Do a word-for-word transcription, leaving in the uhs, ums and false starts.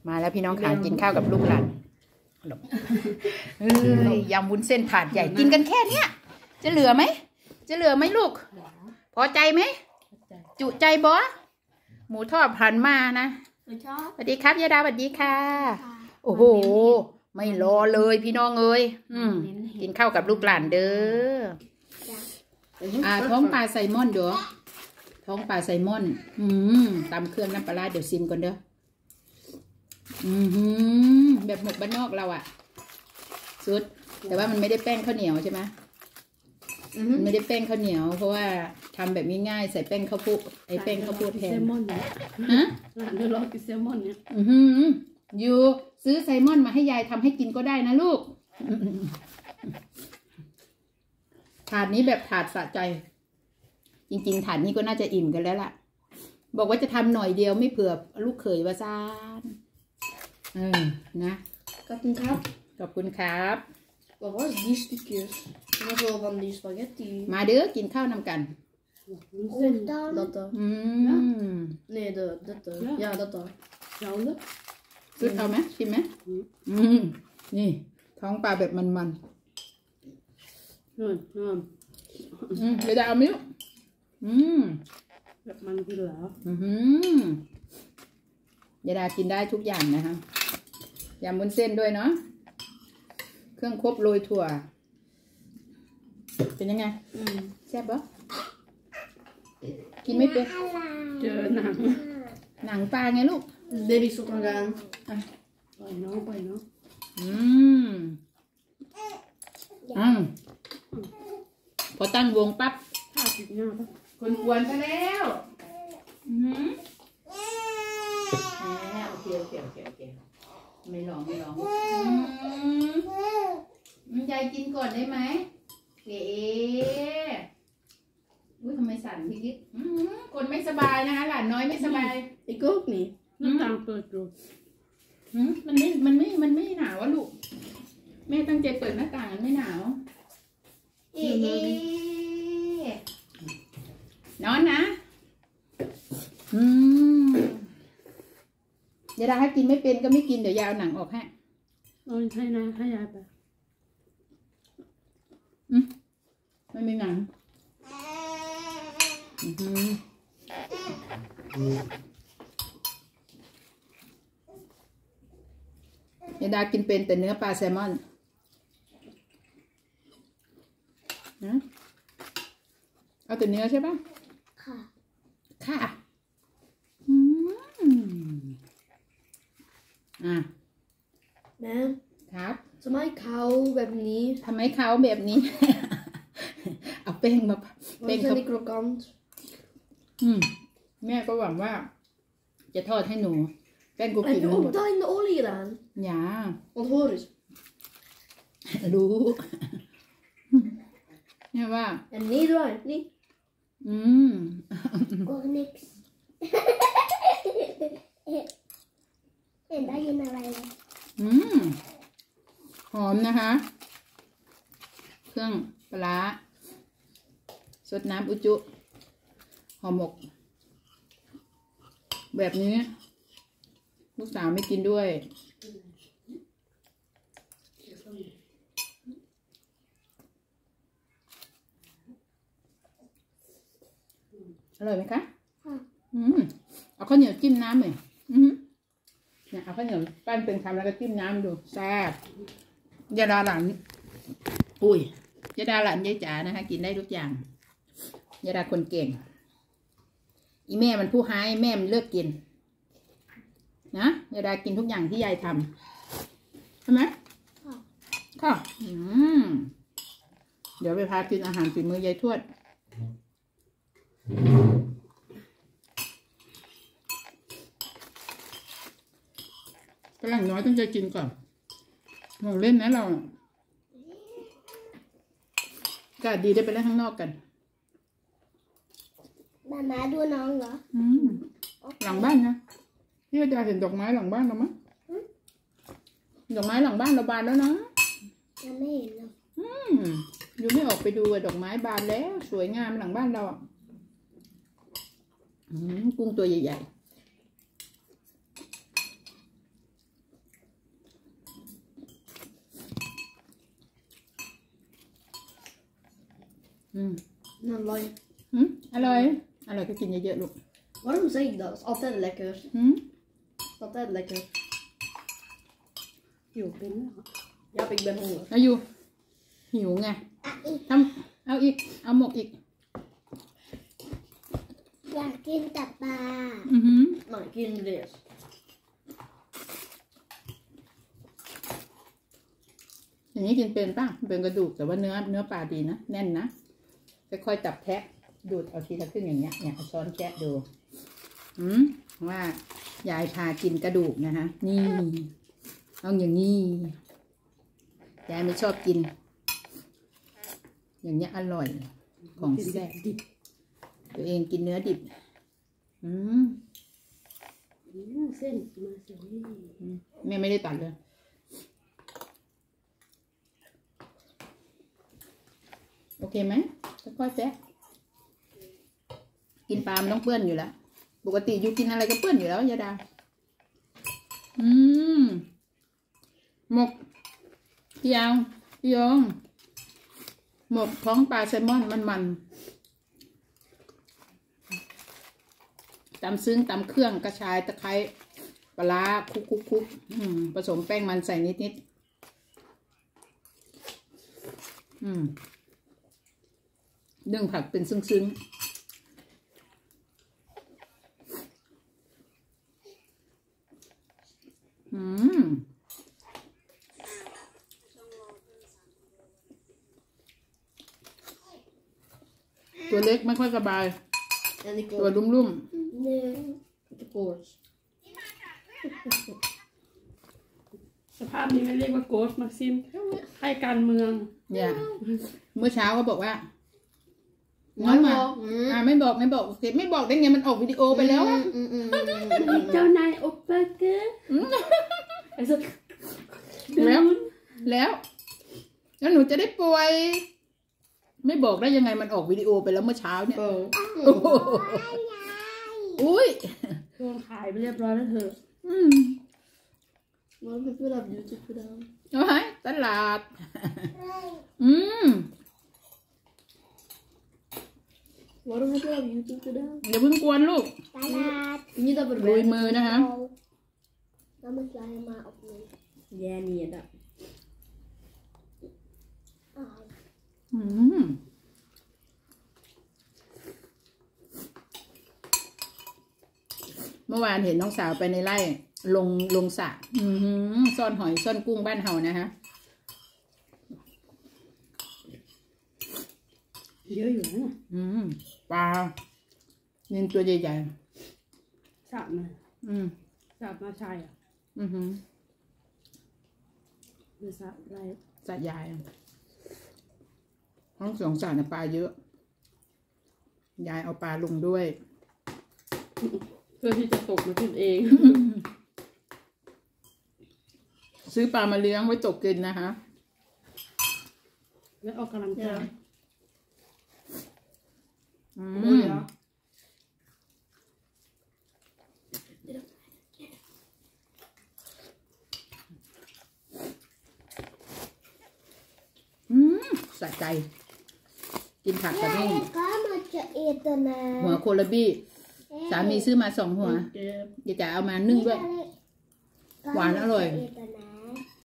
มาแล้วพี่น้องขากินข้าวกับลูกหลานเฮ้ยยำวุ้นเส้นถาดใหญ่กินกันแค่เนี้ยจะเหลือไหมจะเหลือไหมลูกพอใจไหมจุใจบอหมูทอดผ่านมานะสวัสดีครับยาดาสวัสดีค่ะโอ้โหไม่รอเลยพี่น้องเอ้ยกินข้าวกับลูกหลานเด้ออ่าท้องปลาไซมอนเด้อท้องปลาไซมอนอืมตำเครื่องน้ำปลาเดี๋ยวซิมก่อนเด้ออืมแบบหมกบ้านนอกเราอะสุดแต่ว่ามันไม่ได้แป้งข้าวเหนียวใช่ไหมมันไม่ได้แป้งข้าวเหนียวเพราะว่าทำแบบง่ายๆใส่แป้งข้าวโพดไอ้แป้งข้าวโพดแทนฮะเดี๋ยวรอกินแซลมอนเนี่ยอืออยู่ซื้อไซมอนมาให้ยายทำให้กินก็ได้นะลูกถาดนี้แบบถาดสะใจจริงๆถาดนี้ก็น่าจะอิ่มกันแล้วล่ะบอกว่าจะทำหน่อยเดียวไม่เผื่อลูกเขยว่าซ่านเออนะขอบคุณครับขอบคุณครับ Wat was die stukjes? Dat was wel van die spaghetti. มาเด้อกินข้าวนำกัน Dat dan. Mm. Nee, de, dat dan. Ja, ja dat dan. Hetzelfde. ซื้อเอาไหมชิมไหมอืมนี่ท้องปลาแบบมันๆอืมอืมเดี๋ยวจะเอามิ้วอืมแบบมันกินแล้วอืมยาดากินได้ทุกอย่างนะคะยำวุ้นเส้นด้วยเนาะเครื่องครบโรยถั่วเป็นยังไงแซ่บปะกินไม่เป็นเจอหนังหนังปลาไงลูก Baby stop maar aan. ปล่อยน้องปล่อยน้องอืมอืมพอตั้งวงปั๊บคนกวนไปแล้วอืมโอเคโอเคโอเคโอเคไม่ร้องไม่ร้องยายกินก่อนได้ไหมเก๋อุ้ยทำไมสั่นพี่กิ๊ดคนไม่สบายนะคะหลานน้อยไม่สบาย Ik ook niet. น้ำตาลเปิดดูมันไม่มันไม่มันไม่หนาวอะลูกแม่ตั้งใจเปิดหน้าต่างมันไม่หนาวเอ๊ะนอนนะอืมเดี๋ยวถ้ากินไม่เป็นก็ไม่กินเดี๋ยวยาวหนังออกให้นอนให้นะให้ยายไปอืมไม่มีหนังอืมยาดากินเป็นแต่เนื้อปลาแซลมอนนะเอาแต่เนื้อใช่ปะค่ะค่ะอืมอ่ะแม่ครับทำไมเขาแบบนี้ทำไมเขาแบบนี้ เอาแป้งมาแป้งเขาครกันอืมแม่ก็หวังว่าจะทอดให้หนูแป้งกุกกินหมด Heb je ook dat in de olie gedaan? Ja. Want hoor eens. รู้เนี่ยว่า En niet waar, niet. อืม Ook niks. En dat je naar mij. อืมหอมนะคะเครื่องปลาสดน้ำอุจุห่อหมกแบบนี้ลูกสาวไม่กินด้วยอร่อยไหมคะอืมเอาข้าวเหนียวจิ้มน้ำหน่อยอืมเนี่ยเอาข้าวเหนียวปั้นเป็นคำแล้วก็จิ้มน้ำดูแซ่บยาดาหลานอุ้ยยาดาหลานยายจ๋านะคะกินได้ทุกอย่างยาดาคนเก่งอีแม่มันผู้ให้แม่มันเลิกกินนะยาดากินทุกอย่างที่ยายทำใช่ไหมค่ะอืมเดี๋ยวไปพากินอาหารฝีมือยายทวดฝรั่งน้อยต้องใจกินก่อนเราเล่นนะเราอากาศดีได้ไปเล่นข้างนอกกันบ้านมาดูน้องเหรออืมหลังบ้านนะพี่จะเห็นดอกไม้หลังบ้านเราไหมดอกไม้หลังบ้านเราบานแล้วนะยังไม่เห็นเลยอืมอยู่ไม่ออกไปดูดอกไม้บานแล้วสวยงามหลังบ้านเราอืมกุ้งตัวใหญ่อืม Men lime. อืมอร่อยอร่อยก็กินเยอะๆลูก Waarom zeg ik dat? Dat is altijd lekker. อืม Altijd lekker. อยู่เป็น Ja, ik ben honger. แล้วอยู่หิวไงทำเอาอีกเอาหมกอีกอยากกินแต่ปลาอือหือ Nou, ik eet nu deze. อย่างนี้กินเป็นป่ะเป็นกระดูกแต่ว่าเนื้อเนื้อปลาดีนะแน่นนะค่อยๆจับแทะดูดเอาทีละครึ่งอย่างเงี้ยเนี่ยเอาช้อนแคะดูอืมว่ายายพากินกระดูกนะคะนี่ต้องอย่างนี้ยายไม่ชอบกิน อย่างเงี้ยอร่อยของแซ่บดิบตัวเองกินเนื้อดิบอืมอืมเส้นมาเส้นนี่แม่ไม่ได้ตัดเลยโอเคไหมค่อยๆแซะกินปลามันต้องเปื้อนอยู่แล้วปกติอยู่กินอะไรก็เปื้อนอยู่แล้วยาดาอืมหมกพี่ยาวพี่ยงหมกท้องปลาแซลมอนมันๆตำซึ้งตำเครื่องกระชายตะไคร้ปลาคุกคุกคุกผสมแป้งมันใส่นิดนิดอืมนึ่งผักเป็นซึ้งๆอืมตัวเล็กไม่ค่อยสบาย En ik ตัว ook. ลุ่มหนึ่ง Ik heb koorts. สภาพนี้ไม่เรียกว่าโกสมาซิมใครการเมืองๆเนี่ยเมื่อเช้าก็บอกว่าน้องมาอ่าไม่บอกไม่บอกสิไม่บอกได้ไงมันออกวิดีโอไปแล้วอะ Mm, mm, mm, mm, mm. เจ้านายโอเปอร์เกอร์ไอ้สัสแล้ว แล้วแล้วหนูจะได้ป่วย ไม่บอกได้ยังไงมันออกวิดีโอไปแล้วเมื่อเช้าเนี่ย Oh. โอ้โหอุ้ยโดนขายไปเรียบร้อยแล้วเถอะอืม Waarom heb je dat op YouTube gedaan? เอาไว้ตลาด อืม Waarom heb je dat op YouTube gedaan? อย่าเพิ่งกวนลูกตลาด Niet dat ลุย verwijten. มือนะคะแล้วมันจะมาออกเลย Jij niet, dat. อ๋ออืมเมื่อวานเห็นน้องสาวไปในไร่ลงลงสระอือหือซ่อนหอยซ่อนกุ้งบ้านเฮานะฮะเยอะอยู่นะอืมปลาเน้นตัวใหญ่สาบมาๆอืมสาบมาชายอ่ะอือหือหรือสาบอะไรสระยายห้องสองสระน่ะปลาเยอะ ยายเอาปลาลงด้วยเพื่อที่จะตกมากินเองซื้อปลามาเลี้ยงไว้ตกกินนะคะแล้วออกกำลังกายอื Oh ม ja. อืมสะใจ กินผักกับนี่ก็มาจะเอตนาหัวโคลาบี้ สามีซื้อมาสองหัว Oké. เดี๋ยวจะเอามานึ่งด้วย หวานอร่อยเอต